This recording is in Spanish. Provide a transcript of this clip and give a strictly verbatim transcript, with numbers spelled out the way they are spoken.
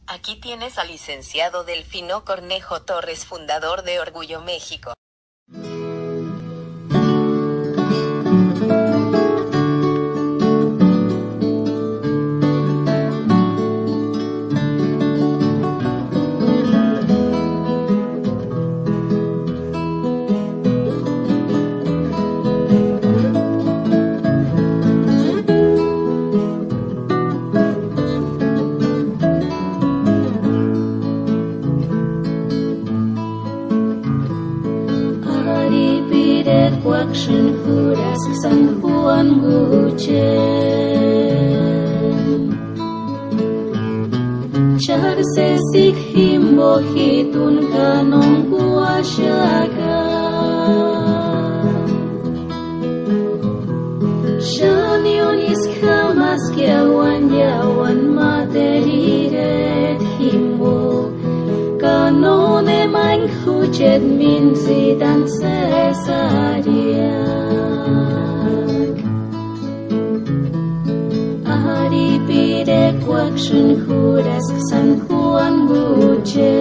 Aquí tienes al licenciado Delfino Cornejo Torres, fundador de Orgullo México. Action Furas San Juan Buchen Char se sik himbo hitun kanong kuasyaga Shanyonis kamas kiawan yawan materiret himbo Kanone main hujet min zidan sesariak Ahari pide kwakshun huras San Juan Buchen